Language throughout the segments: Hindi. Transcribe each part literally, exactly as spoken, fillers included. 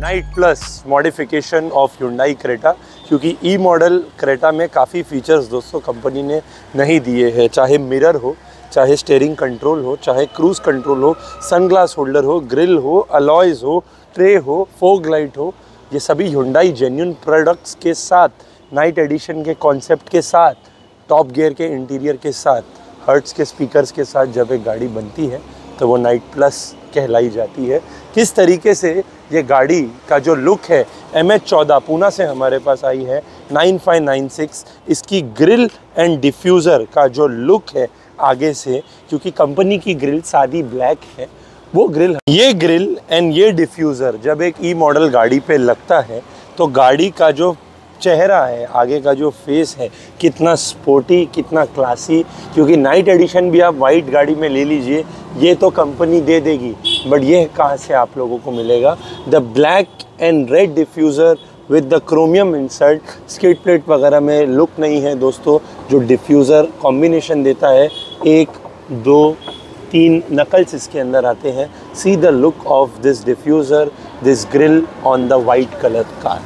Night plus modification of Hyundai Creta, क्योंकि ई मॉडल क्रेटा में काफ़ी फीचर्स दोस्तों कंपनी ने नहीं दिए हैं। चाहे मिरर हो, चाहे स्टीयरिंग कंट्रोल हो, चाहे क्रूज़ कंट्रोल हो, सनग्लास होल्डर हो, ग्रिल हो, अलॉयज़ हो, ट्रे हो, फोग लाइट हो, ये सभी Hyundai जेन्युइन प्रोडक्ट्स के साथ, नाइट एडिशन के कॉन्सेप्ट के साथ, टॉप गियर के इंटीरियर के साथ, हर्ट्स के स्पीकर्स के साथ जब एक गाड़ी बनती है तो वो नाइट प्लस कहलाई जाती है। किस तरीके से ये गाड़ी का जो लुक है, एम एच चौदह पूना से हमारे पास आई है नाइन फाइव नाइन सिक्स, इसकी ग्रिल एंड डिफ्यूज़र का जो लुक है आगे से, क्योंकि कंपनी की ग्रिल सादी ब्लैक है, वो ग्रिल, ये ग्रिल एंड ये डिफ्यूज़र जब एक ई मॉडल गाड़ी पे लगता है तो गाड़ी का जो चेहरा है, आगे का जो फेस है, कितना स्पोर्टी, कितना क्लासी। क्योंकि नाइट एडिशन भी आप वाइट गाड़ी में ले लीजिए, ये तो कंपनी दे देगी, बट ये कहाँ से आप लोगों को मिलेगा? The black and red diffuser with the chromium insert, skid plate वगैरह में लुक नहीं है दोस्तों। जो डिफ्यूज़र कॉम्बिनेशन देता है, एक दो तीन नकल्स इसके अंदर आते हैं। See the look of this diffuser, this grille on the white colour car.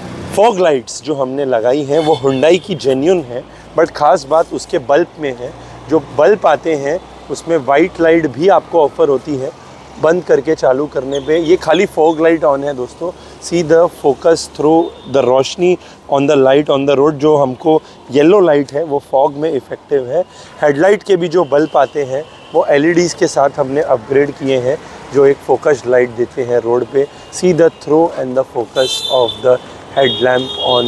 Fog lights जो हमने लगाई हैं वो Hyundai की जेन्युइन है, बट ख़ास बात उसके बल्ब में है। जो बल्ब आते हैं उसमें वाइट लाइट भी आपको ऑफ़र होती है बंद करके चालू करने पे। ये खाली फॉग लाइट ऑन है दोस्तों। See the focus through the रोशनी on the light on the road. जो हमको येलो लाइट है वो फॉग में इफ़ेक्टिव है। हेडलाइट के भी जो बल्ब आते हैं वो एल ई डीज़ के साथ हमने अपग्रेड किए हैं, जो एक फोकस्ड लाइट देते हैं रोड पे। See the throw and the focus of the headlamp on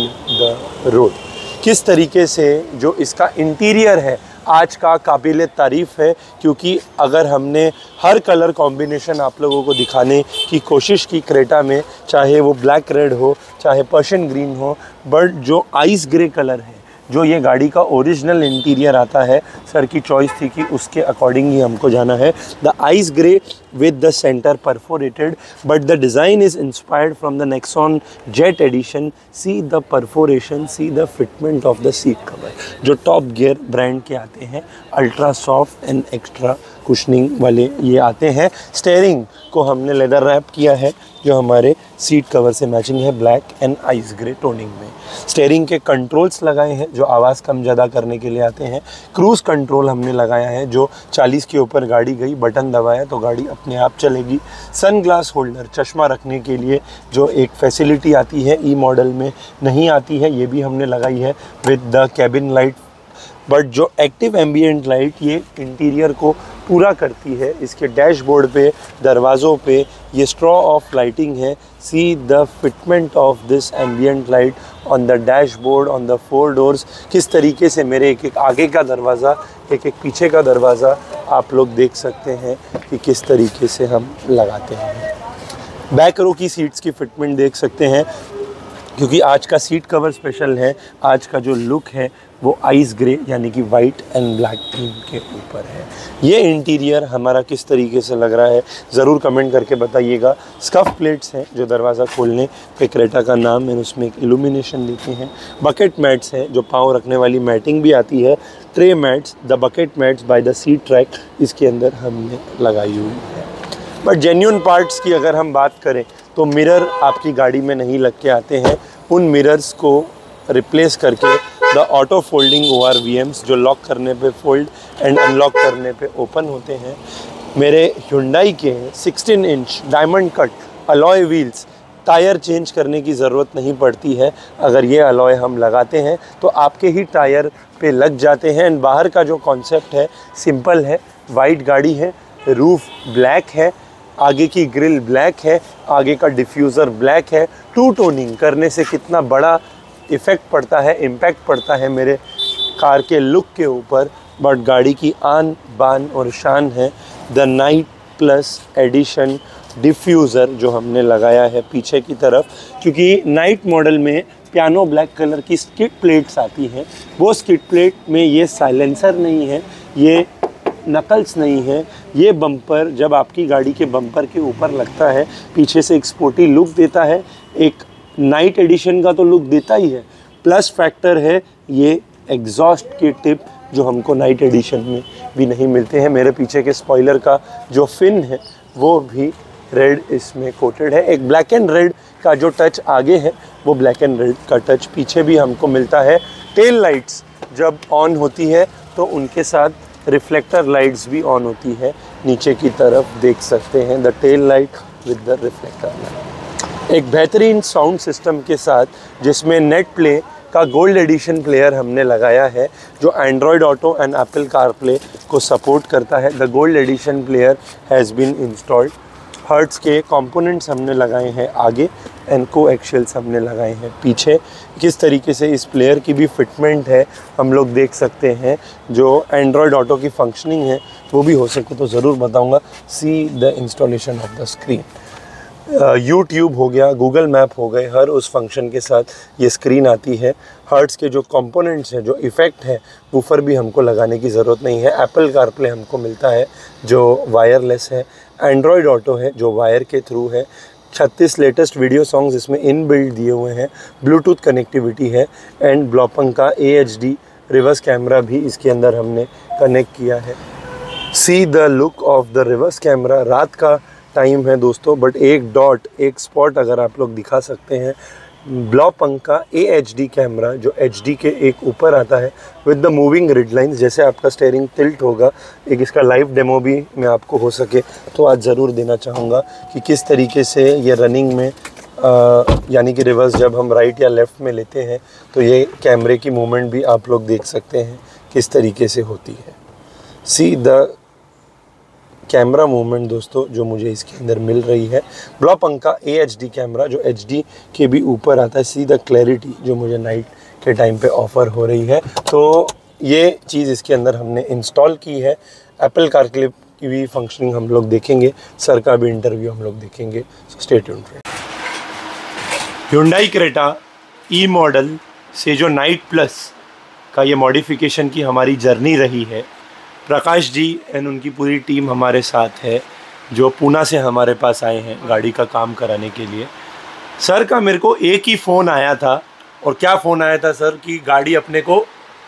the road. किस तरीके से जो इसका इंटीरियर है आज का काबिल तारीफ़ है, क्योंकि अगर हमने हर कलर कॉम्बिनेशन आप लोगों को दिखाने की कोशिश की क्रेटा में, चाहे वो ब्लैक रेड हो, चाहे पर्शियन ग्रीन हो, बट जो आइस ग्रे कलर है, जो ये गाड़ी का ओरिजिनल इंटीरियर आता है, सर की चॉइस थी कि उसके अकॉर्डिंग ही हमको जाना है। The ice grey with the center perforated, but the design is inspired from the Nexon Jet Edition. See the perforation, see the fitment of the seat cover, जो टॉप गियर ब्रांड के आते हैं, ultra soft and extra cushioning वाले ये आते हैं। स्टेयरिंग को हमने लेदर रैप किया है, जो हमारे सीट कवर से मैचिंग है, black and ice grey toning में। स्टेयरिंग के कंट्रोल्स लगाए हैं जो आवाज़ कम ज़्यादा करने के लिए आते हैं। क्रूज़ कंट्रोल हमने लगाया है, जो चालीस के ऊपर गाड़ी गई, बटन दबाया तो गाड़ी अपने आप चलेगी। सन ग्लास होल्डर, चश्मा रखने के लिए जो एक फैसिलिटी आती है, ई मॉडल में नहीं आती है, ये भी हमने लगाई है with the cabin light. But जो एक्टिव एम्बिएंट लाइट ये इंटीरियर को पूरा करती है। इसके डैशबोर्ड पे, दरवाज़ों पे ये स्ट्रॉ ऑफ लाइटिंग है। See the fitment of this ambient light on the dashboard, on the four doors. किस तरीके से मेरे एक एक आगे का दरवाज़ा, एक एक पीछे का दरवाज़ा आप लोग देख सकते हैं कि किस तरीके से हम लगाते हैं। बैक रो की सीट्स की फिटमेंट देख सकते हैं, क्योंकि आज का सीट कवर स्पेशल है। आज का जो लुक है वो आइस ग्रे यानी कि वाइट एंड ब्लैक थीम के ऊपर है। ये इंटीरियर हमारा किस तरीके से लग रहा है ज़रूर कमेंट करके बताइएगा। स्कफ प्लेट्स हैं जो दरवाज़ा खोलने पे क्रेटा का नाम है, उसमें एक इल्यूमिनेशन देते हैं। बकेट मैट्स हैं जो पाँव रखने वाली मैटिंग भी आती है। Tray mats, the bucket mats by the seat track इसके अंदर हमने लगाई हुई है। बट जेन्युइन पार्ट्स की अगर हम बात करें तो मिरर आपकी गाड़ी में नहीं लग के आते हैं। उन मिरर्स को रिप्लेस करके the auto folding O R V Ms, जो लॉक करने पे फोल्ड एंड अनलॉक करने पे ओपन होते हैं। मेरे Hyundai के sixteen inch diamond cut alloy wheels, tyre change करने की ज़रूरत नहीं पड़ती है। अगर ये अलॉय हम लगाते हैं तो आपके ही टायर पे लग जाते हैं। एंड बाहर का जो कॉन्सेप्ट है सिंपल है, वाइट गाड़ी है, रूफ ब्लैक है, आगे की ग्रिल ब्लैक है, आगे का डिफ्यूज़र ब्लैक है। टू टोनिंग करने से कितना बड़ा इफ़ेक्ट पड़ता है, इम्पैक्ट पड़ता है मेरे कार के लुक के ऊपर। बट गाड़ी की आन बान और शान है the knight plus edition diffuser जो हमने लगाया है पीछे की तरफ, क्योंकि नाइट मॉडल में पियानो ब्लैक कलर की स्किड प्लेट्स आती हैं। वो स्किड प्लेट में ये साइलेंसर नहीं है, ये नकल्स नहीं है। ये बम्पर जब आपकी गाड़ी के बम्पर के ऊपर लगता है, पीछे से एक स्पोर्टी लुक देता है, एक नाइट एडिशन का तो लुक देता ही है। प्लस फैक्टर है ये एग्जॉस्ट के टिप जो हमको नाइट एडिशन में भी नहीं मिलते हैं। मेरे पीछे के स्पॉइलर का जो फिन है वो भी रेड इसमें कोटेड है। एक ब्लैक एंड रेड का जो टच आगे है वो ब्लैक एंड रेड का टच पीछे भी हमको मिलता है। टेल लाइट्स जब ऑन होती है तो उनके साथ रिफ्लेक्टर लाइट्स भी ऑन होती है, नीचे की तरफ देख सकते हैं the tail light with the reflector light. एक बेहतरीन साउंड सिस्टम के साथ जिसमें नेट प्ले का गोल्ड एडिशन प्लेयर हमने लगाया है जो Android Auto and Apple CarPlay को सपोर्ट करता है। The gold edition player has been installed. Hertz के कंपोनेंट्स हमने लगाए हैं आगे एंड को एक्शियल्स हमने लगाए हैं पीछे। किस तरीके से इस प्लेयर की भी फिटमेंट है हम लोग देख सकते हैं। जो एंड्रॉयड ऑटो की फंक्शनिंग है वो भी हो सके तो ज़रूर बताऊंगा। See the installation of the screen. YouTube हो गया, गूगल मैप हो गए, हर उस फंक्शन के साथ ये स्क्रीन आती है। हर्ट्स के जो कंपोनेंट्स हैं, जो इफ़ेक्ट है, वूफर भी हमको लगाने की ज़रूरत नहीं है। एप्पल कारप्ले हमको मिलता है जो वायरलेस है। एंड्रॉयड ऑटो है जो वायर के थ्रू है। छत्तीस लेटेस्ट वीडियो सॉन्ग्स इसमें इन बिल्ड दिए हुए हैं। ब्लूटूथ कनेक्टिविटी है एंड ब्लॉपंग का A H D reverse camera भी इसके अंदर हमने कनेक्ट किया है। See the look of the reverse camera. रात का टाइम है दोस्तों, बट एक डॉट, एक स्पॉट अगर आप लोग दिखा सकते हैं। ब्लॉपंग का ए एच डी कैमरा जो एच डी के एक ऊपर आता है with the moving red lines. जैसे आपका स्टेयरिंग टिल्ट होगा, एक इसका लाइव डेमो भी मैं आपको हो सके तो आज ज़रूर देना चाहूँगा कि किस तरीके से ये रनिंग में यानी कि रिवर्स जब हम राइट या लेफ़्ट में लेते हैं तो ये कैमरे की मूवमेंट भी आप लोग देख सकते हैं किस तरीके से होती है। सी द कैमरा मूवमेंट दोस्तों जो मुझे इसके अंदर मिल रही है। ब्लॉपंग का ए एच डी कैमरा जो एच डी के भी ऊपर आता है। सी द क्लैरिटी जो मुझे नाइट के टाइम पे ऑफ़र हो रही है। तो ये चीज़ इसके अंदर हमने इंस्टॉल की है। एप्पल कारप्ले की भी फंक्शनिंग हम लोग देखेंगे, सर का भी इंटरव्यू हम लोग देखेंगे। So stay tuned. Hyundai Creta E model से जो नाइट प्लस का ये मॉडिफिकेशन की हमारी जर्नी रही है, प्रकाश जी एंड उनकी पूरी टीम हमारे साथ है जो पूना से हमारे पास आए हैं गाड़ी का काम कराने के लिए। सर का मेरे को एक ही फ़ोन आया था, और क्या फ़ोन आया था सर कि गाड़ी अपने को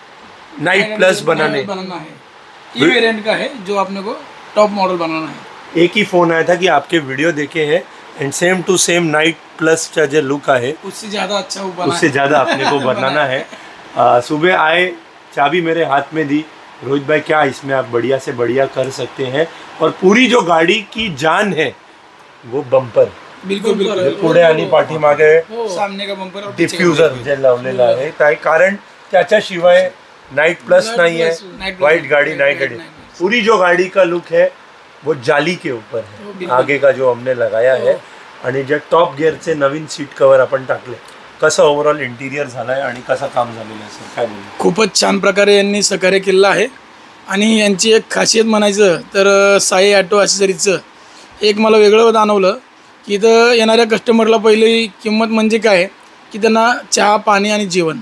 नाइट प्लस बनाने बनाना है, ई वेरिएंट का है जो अपने को टॉप मॉडल बनाना है। एक ही फ़ोन आया था कि आपके वीडियो देखे हैं and same to same knight plus का जो लुक है उससे ज़्यादा अच्छा वो बना उससे ज़्यादा अपने को बनाना है। आ, सुबह आए, चाबी मेरे हाथ में दी, रोहित भाई क्या इसमें आप बढ़िया से बढ़िया कर सकते हैं। और पूरी जो गाड़ी की जान है वो बम्पर, बिल्कुल बिल्कुल पुढे आणि पाठीमागे सामने का बम्पर और डिफ्यूजर जे लावलेला आहे, काय कारण त्याच्याशिवाय नाइट प्लस नहीं है। वाइट गाड़ी नाइट गाड़ी, पूरी जो गाड़ी का लुक है वो जाली के ऊपर है। आगे का जो हमने लगाया है आणि जे टॉप गिअरचे नवीन सीट कवर आपण टाकले, कसं ओव्हरऑल इंटिरियर झालं आहे आणि कसं काम झालेलं आहे सर, काय बोलू? खूपच छान प्रकारे यांनी सहकार्य केलेलं आहे आणि यांची एक खासियत म्हणायचं तर साई ॲटो ॲसेसरीजचं एक मला वेगळं जाणवलं की इथं येणाऱ्या कस्टमरला पहिली किंमत म्हणजे काय की त्यांना चहा, पाणी आणि जेवण,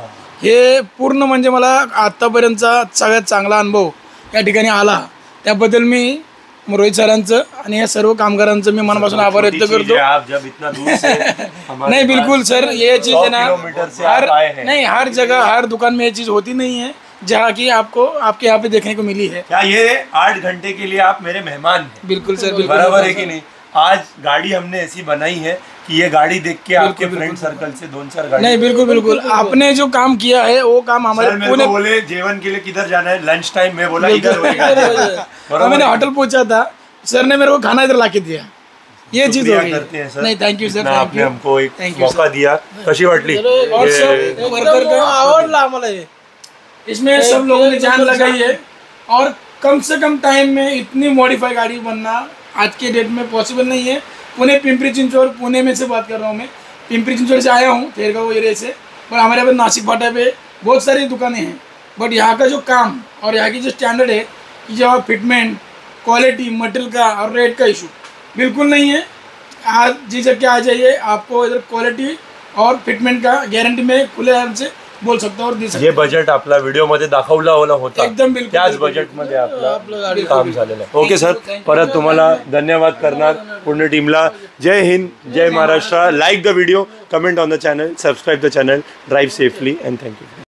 हे पूर्ण म्हणजे मला आत्तापर्यंतचा सगळ्यात चांगला अनुभव या ठिकाणी आला। त्याबद्दल मी रोहित सरांचं आणि या सर्व कामगारांचं मी मनापासून आभार व्यक्त करतो। आप जब इतना दूर से नहीं बिल्कुल सर, ये चीज़ है ना, हर नहीं हर जगह हर दुकान में ये चीज़ होती नहीं है जहाँ की आपको आपके यहाँ पे देखने को मिली है। क्या ये आठ घंटे के लिए आप मेरे मेहमान हैं? बिल्कुल सर, बिल्कुल बराबर है कि नहीं। आज गाड़ी हमने ऐसी बनाई है कि ये गाड़ी देख के आपके फ्रेंड सर्कल से दोन चार गाड़ी नहीं बिल्कुल बिल्कुल आपने जो काम किया है वो काम हमारे पुणे बोले जेवन के लिए किधर जाना है, लंच टाइम में बोला इधर होगा। मैंने होटल पहुंचा था, सर ने मेरे को खाना इधर लाके दिया, ये चीज हो गई। नहीं थैंक यू सर, आपने हमको एक मौका दिया, कशी वाटली और सब वर्कर का आवडला मला ये, इसमें सब लोगों ने जान लगाई है और कम से कम टाइम में इतनी मॉडिफाई गाड़ी बनना आज के डेट में पॉसिबल नहीं है। पुणे पिंपरी चिंचवड, पुणे में से बात कर रहा हूँ मैं, पिंपरी चिंचवड से आया हूँ तेरगांव एरिया से, पर हमारे यहाँ पे नासिक फाटा पे बहुत सारी दुकानें हैं, बट यहाँ का जो काम और यहाँ की जो स्टैंडर्ड है कि जो फिटमेंट, क्वालिटी, मटेरियल का और रेट का इशू बिल्कुल नहीं है। आज जी जब क्या आ जाइए, आपको इधर क्वालिटी और फिटमेंट का गारंटी में खुले आराम से बोल सकता और दे सकता। ये बजेट आपला व्हिडिओ मध्ये दाखवला होला होता, एकदम बिल्कुल त्याच बजेट मध्ये आपलं काम झालेलं आहे। ओके सर, परत तुम्हाला धन्यवाद करणार पूर्ण टीमला। जय हिंद, जय Maharashtra. Like the video, comment on the channel, subscribe the channel, drive safely and thank you.